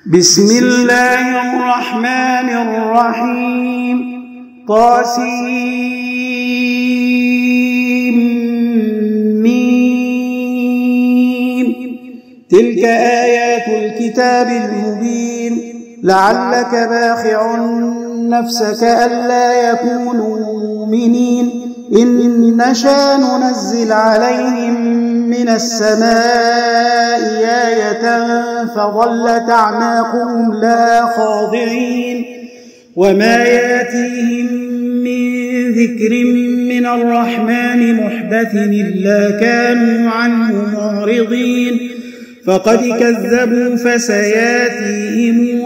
بسم الله الرحمن الرحيم طاسيم تلك آيات الكتاب المبين لعلك باخع نفسك ألا يكونوا مؤمنين إن نشأ ننزل عليهم من السماء آية فظلت أعناقهم لها خاضعين وما يأتيهم من ذكر من الرحمن محدث إلا كانوا عنه معرضين فقد كذبوا فسياتيهم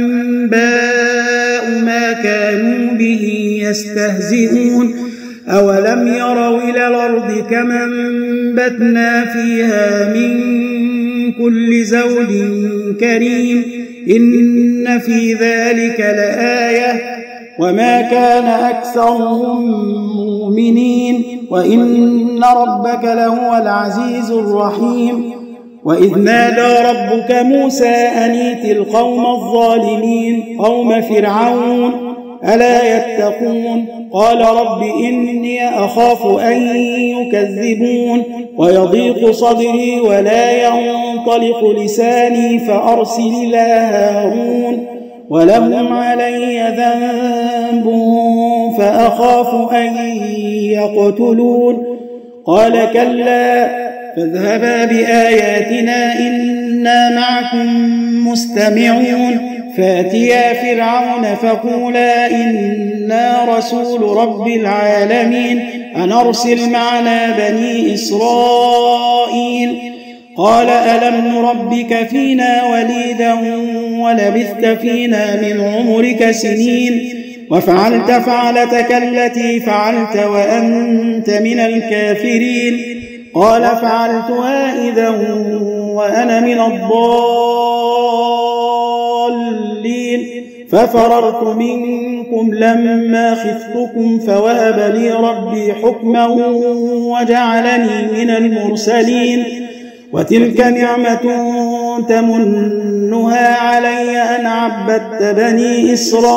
أنباء ما كانوا به يستهزئون أولم يروا إلى الأرض كما أنبتنا فيها من كل زوج كريم إن في ذلك لآية وما كان أكثرهم مؤمنين وإن ربك لهو العزيز الرحيم وإذ نادى ربك موسى أن ائت القوم الظالمين قوم فرعون ألا يتقون قال رب إني أخاف أن يكذبون ويضيق صدري ولا ينطلق لساني فأرسل إلى هارون ولهم علي ذنب فأخاف أن يقتلون قال كلا فاذهبا بآياتنا إنا معكم مستمعون فاتيا فرعون فقولا إنا رسول رب العالمين أن أرسل معنا بني إسرائيل قال ألم نربك فينا وليدا ولبثت فينا من عمرك سنين وفعلت فعلتك التي فعلت وأنت من الكافرين قال فعلتها إذا وأنا من الضالين ففررت منكم لما خفتكم فوهب لي ربي حكما وجعلني من المرسلين وتلك نعمة تمنها علي أن عبدت بني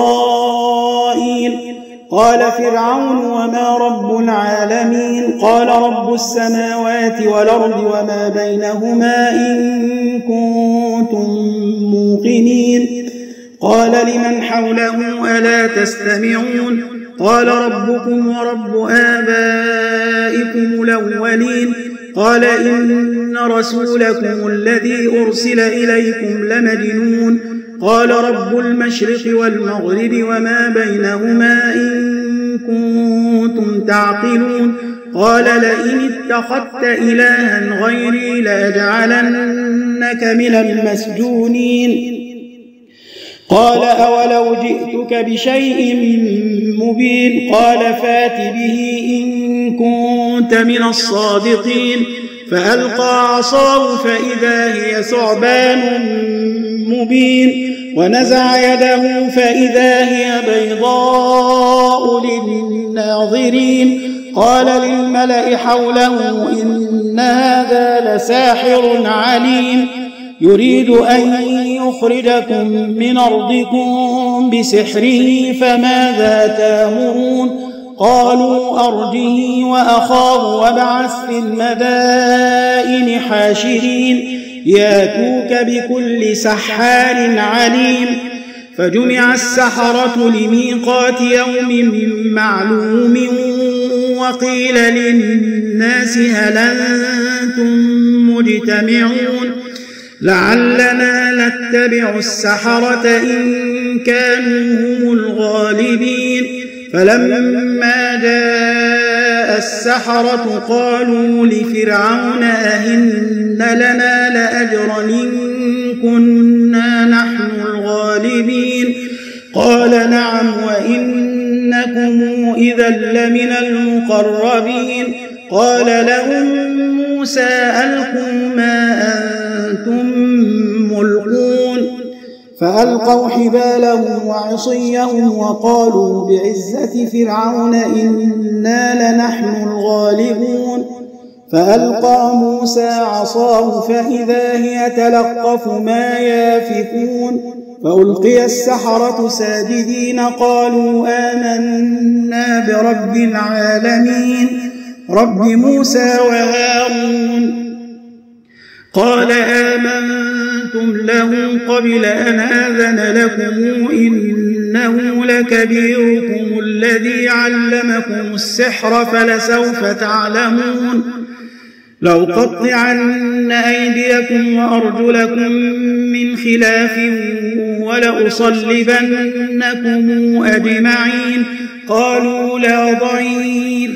إسرائيل قال فرعون وما رب العالمين قال رب السماوات والأرض وما بينهما إن كنتم موقنين قال لمن حوله ألا تستمعون قال ربكم ورب آبائكم الأولين قال إن رسولكم الذي أرسل إليكم لمجنون قال رب المشرق والمغرب وما بينهما إن كنتم تعقلون قال لئن اتخذت إلها غيري لأجعلنك من المسجونين قال أولو جئتك بشيء مبين قال فات به إن كنت من الصادقين فألقى عصاه فإذا هي ثعبان مبين ونزع يده فإذا هي بيضاء للناظرين قال للملأ حوله إن هذا لساحر عليم يريد أن يخرجكم من أرضكم بسحره فماذا تأمرون قالوا أرجه وأخاه وابعث في المدائن حاشرين ياتوك بكل سحار عليم فجمع السحرة لميقات يوم معلوم وقيل للناس هل أنتم مجتمعون لعلنا نتبع السحرة إن كانوا هم الغالبين فلما جاء السحرة قالوا لفرعون أئن لنا لأجرا إن كنا نحن الغالبين قال نعم وإنكم إذا لمن المقربين قال لهم موسى ألقوا ما أنتم ملقون فألقوا حبالهم وعصيهم وقالوا بعزة فرعون إنا لنحن الغالبون فألقى موسى عصاه فإذا هي تلقف ما يافكون فألقي السحرة ساجدين قالوا آمنا برب العالمين رب موسى وهارون قال آمنتم له قبل أن آذن لكم إنه لكبيركم الذي علمكم السحر فلسوف تعلمون لأقطعن أيديكم وأرجلكم من خلاف ولأصلبنكم أجمعين قالوا لا ضير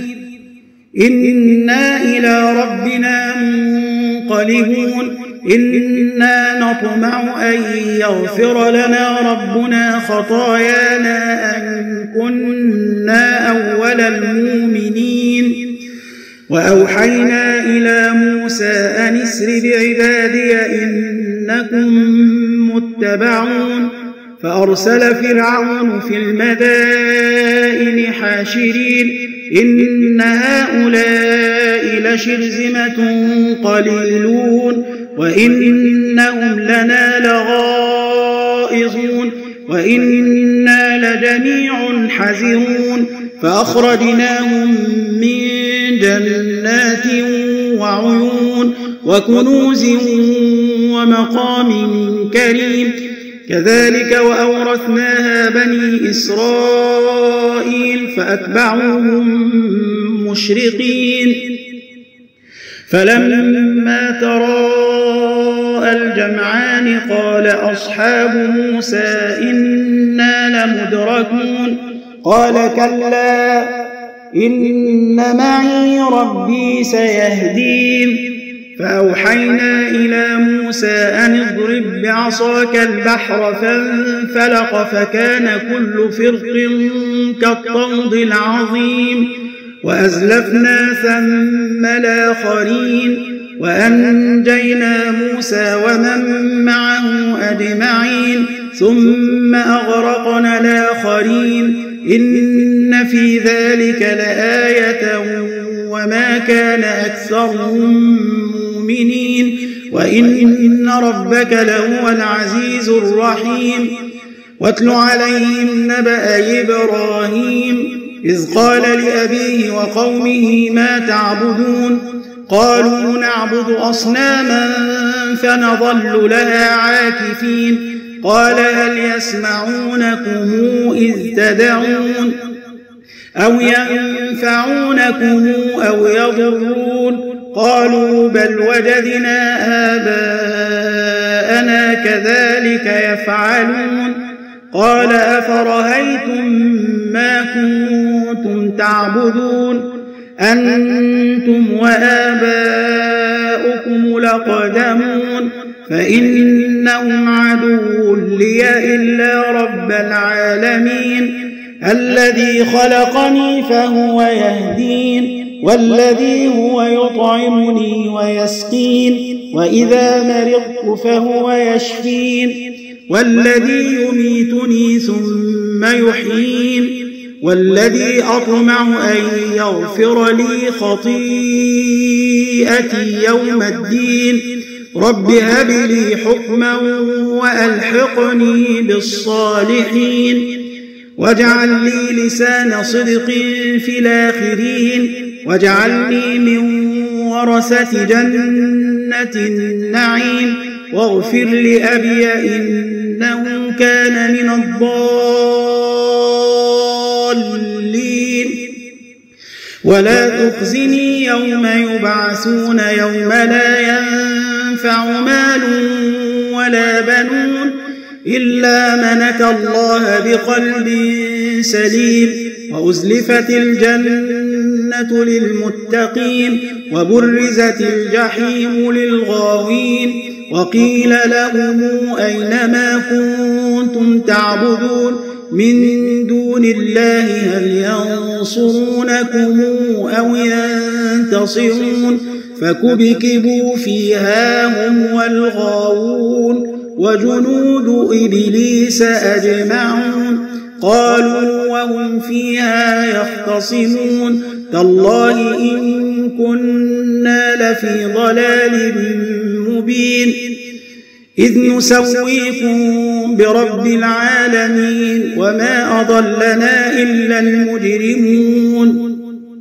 إنا إلى ربنا منقلبون إنا نطمع أن يغفر لنا ربنا خطايانا أن كنا أول المؤمنين وأوحينا إلى موسى أن اسر بعبادي إنكم متبعون فأرسل فرعون في المدائن حاشرين إن هؤلاء لشرذمة قليلون وإنهم لنا لغائظون وإنا لجميع حذرون فأخرجناهم من جنات وعيون وكنوز ومقام كريم كذلك وأورثناها بني إسرائيل فأتبعوهم مشرقين فلما تراءى الجمعان قال أصحاب موسى إنا لمدركون قال كلا إن معي ربي سيهدين فأوحينا إلى موسى أن اضرب بعصاك البحر فانفلق فكان كل فرق كالطود العظيم وأزلفنا ثم الآخرين وأنجينا موسى ومن معه أجمعين ثم أغرقنا الآخرين إن في ذلك لآية وما كان أكثرهم مؤمنين وإن ربك لهو العزيز الرحيم واتل عليهم نبأ إبراهيم إذ قال لأبيه وقومه ما تعبدون قالوا نعبد أصناما فنظل لها عاكفين قال هل يسمعونكم إذ تدعون أو ينفعونكم أو يضرون قالوا بل وجدنا آباءنا كذلك يفعلون قال أفرأيتم ما كنتم تعبدون أنتم وآباؤكم لقدمون فإنهم عدو لي إلا رب العالمين الذي خلقني فهو يهدين والذي هو يطعمني ويسقين وإذا مرضت فهو يشفين والذي يميتني ثم يحيين والذي أطمع أن يغفر لي خطيئتي يوم الدين رب هب لي حكما وألحقني بالصالحين واجعل لي لسان صدق في الآخرين واجعلني من ورثة جنة النعيم واغفر لأبي إنه كان من الضالين ولا تخزني يوم يبعثون يوم لا ينفع مال ولا بنون إلا من أتى الله بقلب سليم وأزلفت الجنة للمتقين وبرزت الجحيم للغاوين وقيل لهم أين ما كنتم تعبدون من دون الله هل ينصرونكم أو ينتصرون فكبكبوا فيها هم والغاوون وجنود إبليس أجمعون قالوا وهم فيها يختصمون تالله إن كنا لفي ضلال مبين إذ نسويكم برب العالمين وما أضلنا إلا المجرمون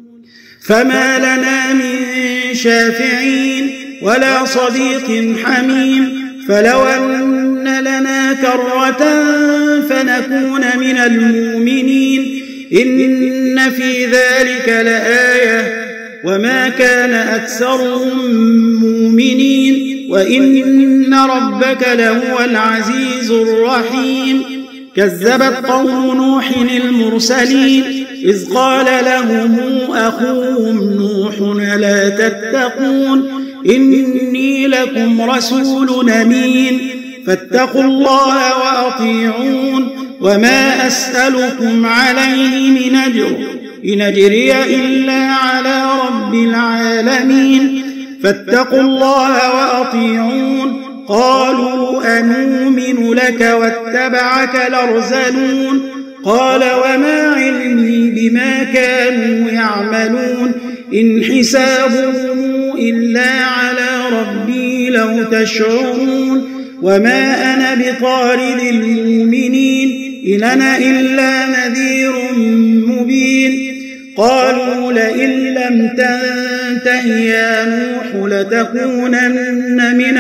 فما لنا من شافعين ولا صديق حميم فلو أن لنا كرة فنكون من المؤمنين إن في ذلك لآية وما كان أكثرهم مؤمنين وإن ربك لهو العزيز الرحيم كذبت قوم نوح المرسلين إذ قال لهم أخوهم نوح لا تتقون إني لكم رسول أمين فاتقوا الله وأطيعون وما أسألكم عليه من أجر إن أجري إلا على رب العالمين فاتقوا الله وأطيعون قالوا أنؤمن لك واتبعك الأرذلون قال وما علمي بما كانوا يعملون إن حسابهم إلا على ربي لو تشعرون وما أنا بطارد المؤمنين إن أنا إلا نذير مبين قالوا لئن لم تنته يا نوح لتكونن من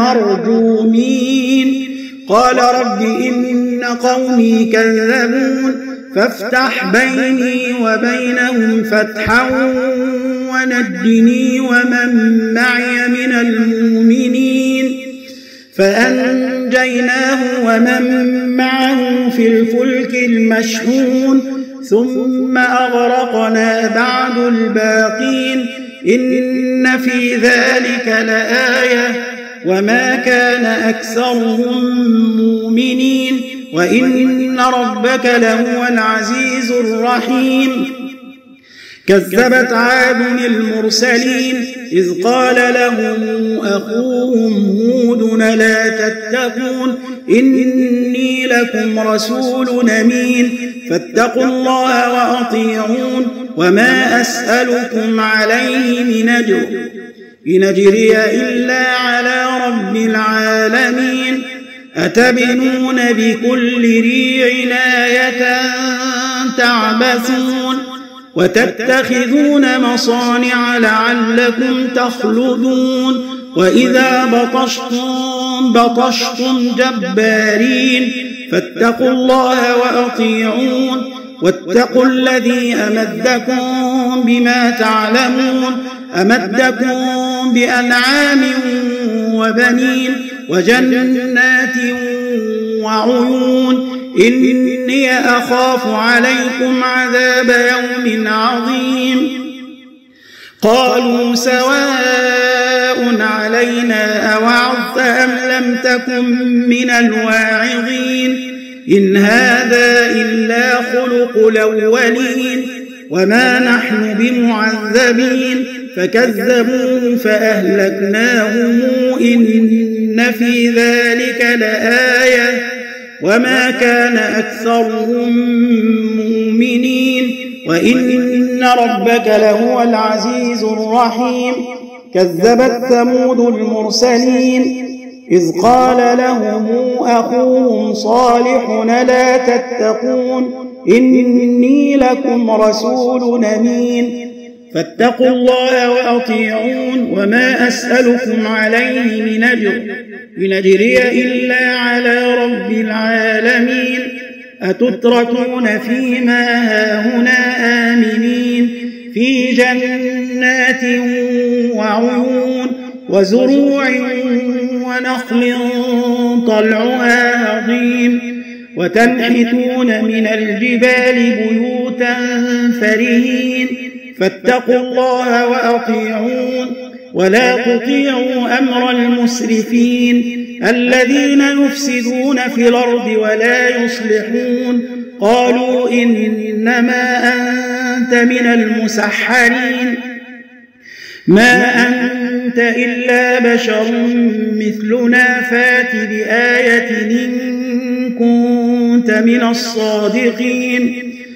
المرجومين قال رب إن قومي كذبون فافتح بيني وبينهم فتحا ونجني ومن معي من المؤمنين فأنجيناه ومن معه في الفلك المشحون ثم أغرقنا بعد الباقين إن في ذلك لآية وما كان أكثرهم مؤمنين وإن ربك لهو العزيز الرحيم كذبت عاد المرسلين إذ قال لهم أخوهم هود لا تتقون إني لكم رسول أمين فاتقوا الله وأطيعون وما أسألكم عليه من أجر إن أجري إلا على رب العالمين أتبنون بكل ريع آية تعبثون وتتخذون مصانع لعلكم تخلدون وإذا بطشتم جبارين فاتقوا الله وأطيعون واتقوا الذي أمدكم بما تعلمون أمدكم بأنعام وبنين وجنات وعيون إني أخاف عليكم عذاب يوم عظيم قالوا سواء علينا أوعظت أم لم تكن من الواعظين إن هذا إلا خلق الأولين وما نحن بمعذبين فكذبوه فأهلكناهم إن في ذلك لآية وما كان أكثرهم مؤمنين وإن ربك لهو العزيز الرحيم كذبت ثمود المرسلين إذ قال لهم أخوهم صالح لا تتقون إني لكم رسول أمين فاتقوا الله وأطيعون وما أسألكم عليه من أجر إن أجري إلا على رب العالمين أتتركون فيما هاهنا آمنين في جنات وعيون وزروع ونخل طلعها هضيم وتنحتون من الجبال بيوتا فرهين فاتقوا الله وأطيعون ولا تطيعوا أمر المسرفين الذين يفسدون في الأرض ولا يصلحون قالوا إنما أنت من المسحرين ما أنت إلا بشر مثلنا فات بآية إن كنت من الصادقين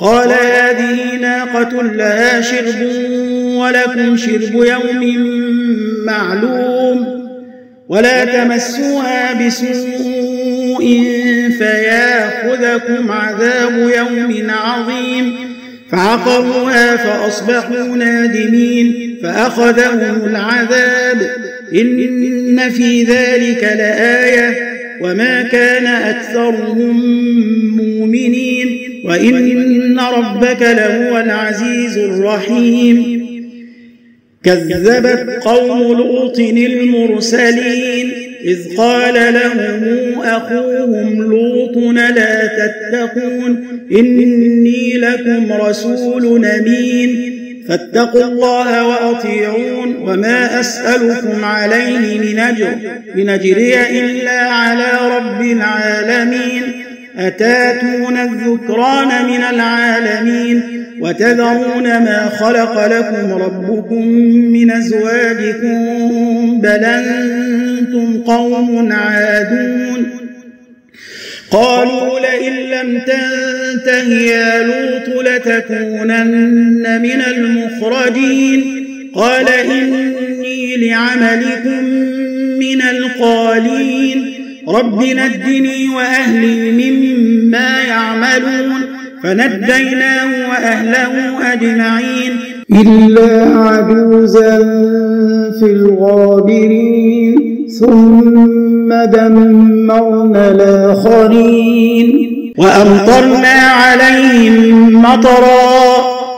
قال هذه ناقة لها شرب ولكم شرب يوم معلوم ولا تمسوها بسوء فياخذكم عذاب يوم عظيم فعقروها فأصبحوا نادمين فأخذهم العذاب إن في ذلك لآية وما كان أكثرهم مؤمنين وإن ربك لهو العزيز الرحيم كذبت قوم لوط المرسلين إذ قال لهم أخوهم لوط لا تتقون إني لكم رسول أمين فاتقوا الله وأطيعون وما أسألكم عليه من أجر إن أجري إلا على رب العالمين أتاتون الذكران من العالمين وتذرون ما خلق لكم ربكم من أزواجكم بل أنتم قوم عادون قالوا لئن لم تنته يا لوط لتكونن من المخرجين قال إني لعملكم من القالين رب نجني وأهلي مما يعملون فنجيناه وأهله أجمعين إلا عجوزا في الغابرين ثم دمرنا الآخرين وأمطرنا عليهم مطرا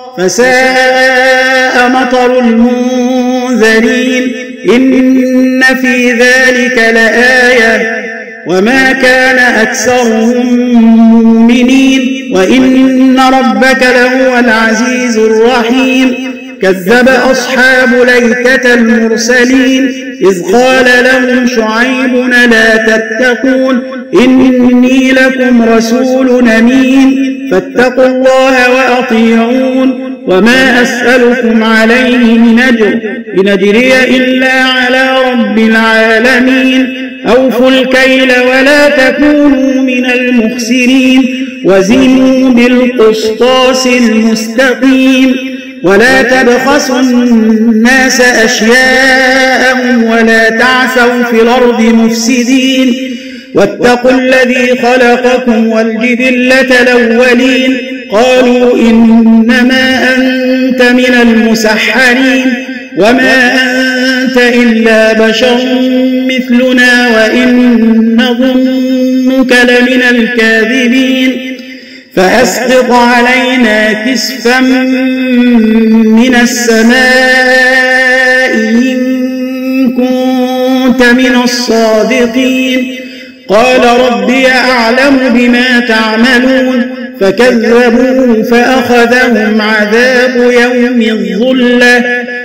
فساء مطر المنذرين إن في ذلك لآية وما كان أكثرهم مؤمنين وإن ربك لهو العزيز الرحيم كذب أصحاب الأيكة المرسلين إذ قال لهم شعيب لا تتقون إني لكم رسول أمين فاتقوا الله وأطيعون وما أسألكم عليه من أجر إن أجري إلا على رب العالمين أوفوا الكيل ولا تكونوا من المخسرين وزنوا بالقسطاس المستقيم ولا تبخسوا الناس أشياءهم ولا تعثوا في الأرض مفسدين واتقوا الذي خلقكم والجبلة الأولين قالوا إنما أنت من المسحرين وما أنت إلا بشر مثلنا وإن نظنك لمن الكاذبين فأسقط علينا كسفا من السماء إن كنت من الصادقين قال ربي أعلم بما تعملون فكذبوه فأخذهم عذاب يوم الظلة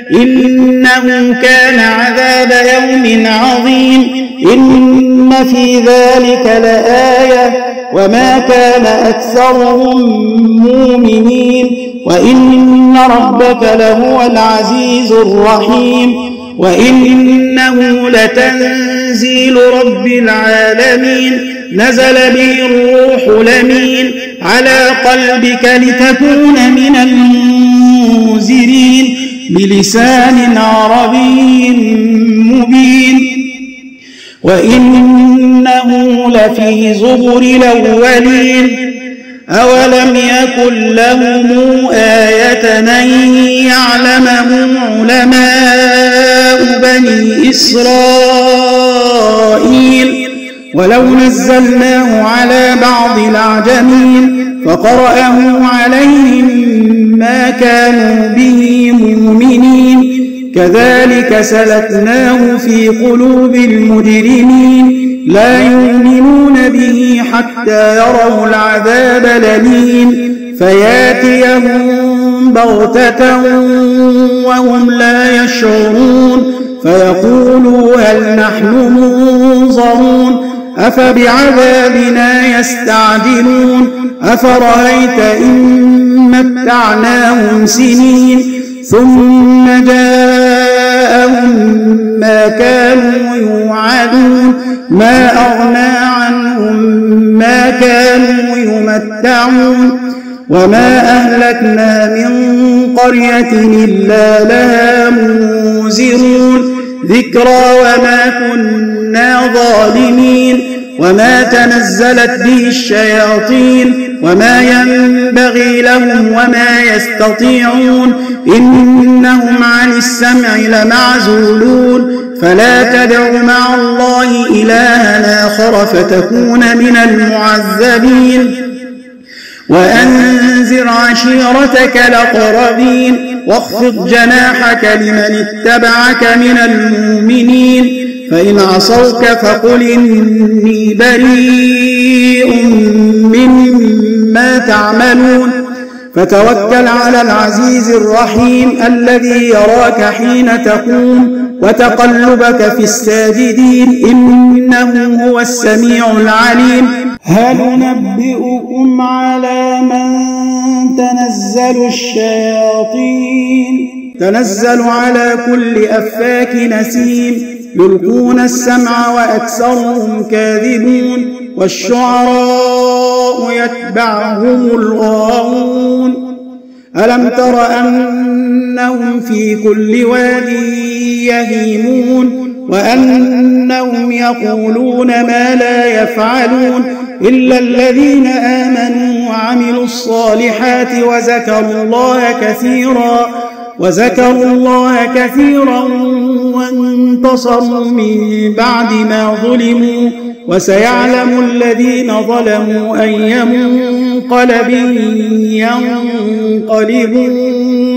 إنه كان عذاب يوم عظيم إن في ذلك لآية وما كان أكثرهم مؤمنين وإن ربك لهو العزيز الرحيم وإنه لتنزيل رب العالمين نزل به الروح الأمين على قلبك لتكون من المنذرين بلسان عربي مبين وإنه لفي زبر الأولين أولم يكن لهم آية أن يعلمه علماء بني إسرائيل ولو نزلناه على بعض الأعجمين فقرأه عليهم ما كانوا به مؤمنين كذلك سلكناه في قلوب المجرمين لا يؤمنون به حتى يروا العذاب الأليم فياتيهم بغتة وهم لا يشعرون فيقولوا هل نحن منظرون أفبعذابنا يستعجلون أفرأيت إن متعناهم سنين ثم جاءهم ما كانوا يوعدون ما أغنى عنهم ما كانوا يمتعون وما أهلكنا من قرية إلا لها منذرون ذكرى وما كنا ظالمين وما تنزلت به الشياطين وما ينبغي لهم وما يستطيعون إنهم عن السمع لمعزولون فلا تدع مع الله إلها آخر فتكون من المعذبين وأنذر عشيرتك الأقربين واخفض جناحك لمن اتبعك من المؤمنين فإن عصوك فقل إني بريء مما تعملون فتوكل على العزيز الرحيم الذي يراك حين تقوم وتقلبك في الساجدين إنه هو السميع العليم هل ننبئكم على من تنزل الشياطين تنزل على كل أفاك نسيم يلقون السمع وأكثرهم كاذبون والشعراء يتبعهم الغاوون ألم تر أنهم في كل واد يهيمون وأنهم يقولون ما لا يفعلون إلا الذين آمنوا وعملوا الصالحات وذكروا الله كثيرا وانتصروا من بعد ما ظلموا وسيعلم الذين ظلموا أي منقلب ينقلبون